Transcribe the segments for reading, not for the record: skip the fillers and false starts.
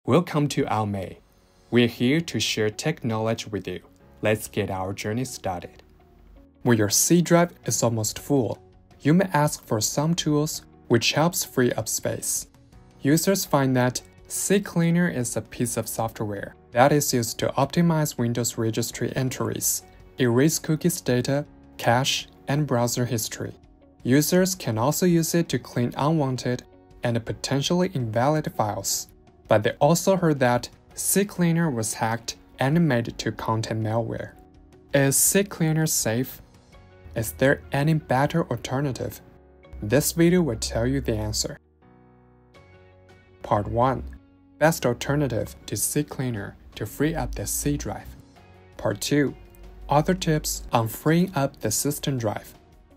Welcome to AOMEI. We're here to share tech knowledge with you. Let's get our journey started. When your C drive is almost full, you may ask for some tools which helps free up space. Users find that CCleaner is a piece of software that is used to optimize Windows registry entries, erase cookies data, cache, and browser history. Users can also use it to clean unwanted and potentially invalid files. But they also heard that CCleaner was hacked and made to contain malware. Is CCleaner safe? Is there any better alternative? This video will tell you the answer. Part 1. Best alternative to CCleaner to free up the C drive. Part 2. Other tips on freeing up the system drive.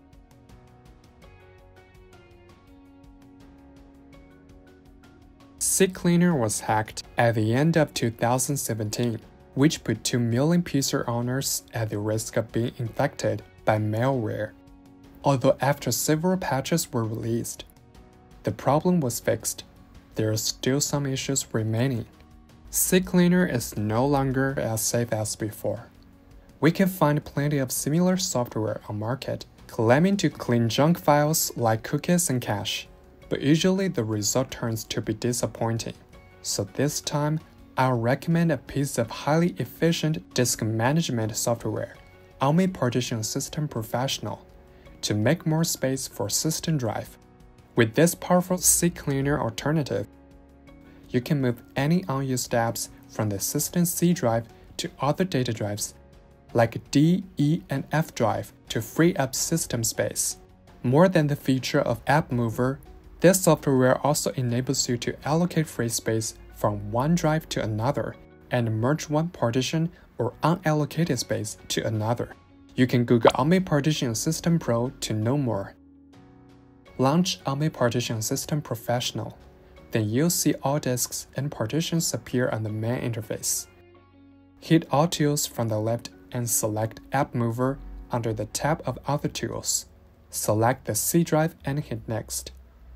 CCleaner was hacked at the end of 2017, which put 2 million PC owners at the risk of being infected by malware. Although after several patches were released, the problem was fixed, there are still some issues remaining. CCleaner is no longer as safe as before. We can find plenty of similar software on market claiming to clean junk files like cookies and cache, but usually the result turns to be disappointing. So this time, I'll recommend a piece of highly efficient disk management software, AOMEI Partition Assistant Professional, to make more space for system drive. With this powerful CCleaner alternative, you can move any unused apps from the system C drive to other data drives like D, E, and F drive to free up system space. More than the feature of App Mover, this software also enables you to allocate free space from one drive to another and merge one partition or unallocated space to another. You can Google AOMEI Partition Assistant Pro to know more. Launch AOMEI Partition Assistant Professional. Then you'll see all disks and partitions appear on the main interface. Hit All Tools from the left and select App Mover under the tab of Other Tools. Select the C drive and hit Next.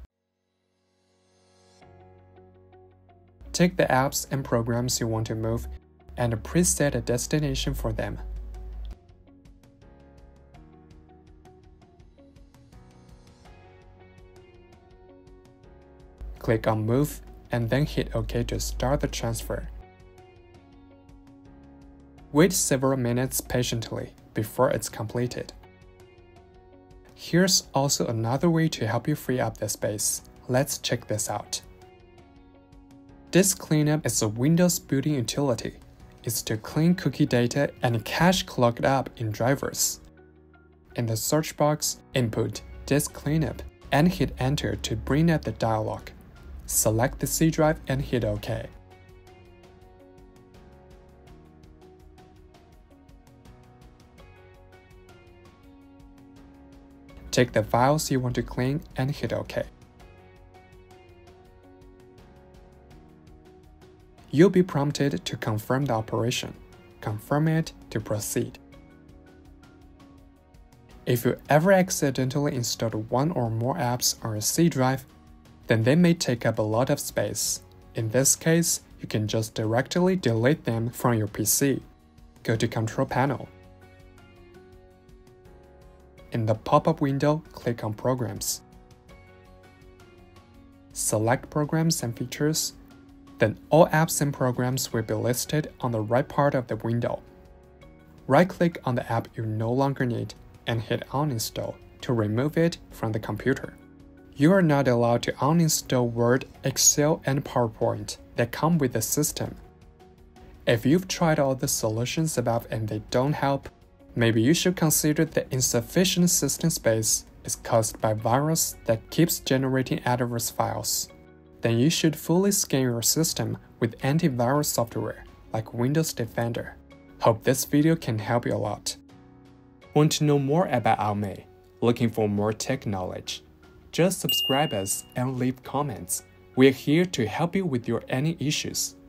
Take the apps and programs you want to move and preset a destination for them. Click on Move and then hit OK to start the transfer. Wait several minutes patiently before it's completed. Here's also another way to help you free up the space. Let's check this out. Disk Cleanup is a Windows built-in utility. It's to clean cookie data and cache clogged up in drivers. In the search box, input Disk Cleanup and hit Enter to bring up the dialog. Select the C drive and hit OK. Take the files you want to clean and hit OK. You'll be prompted to confirm the operation. Confirm it to proceed. If you ever accidentally installed one or more apps on a C drive, then they may take up a lot of space. In this case, you can just directly delete them from your PC. Go to Control Panel. In the pop-up window, click on Programs. Select Programs and Features. Then all apps and programs will be listed on the right part of the window. Right-click on the app you no longer need and hit Uninstall to remove it from the computer. You are not allowed to uninstall Word, Excel, and PowerPoint that come with the system. If you've tried all the solutions above and they don't help, maybe you should consider the insufficient system space is caused by virus that keeps generating adverse files. Then you should fully scan your system with antivirus software like Windows Defender. Hope this video can help you a lot. Want to know more about AOMEI? Looking for more tech knowledge? Just subscribe us and leave comments. We're here to help you with your any issues.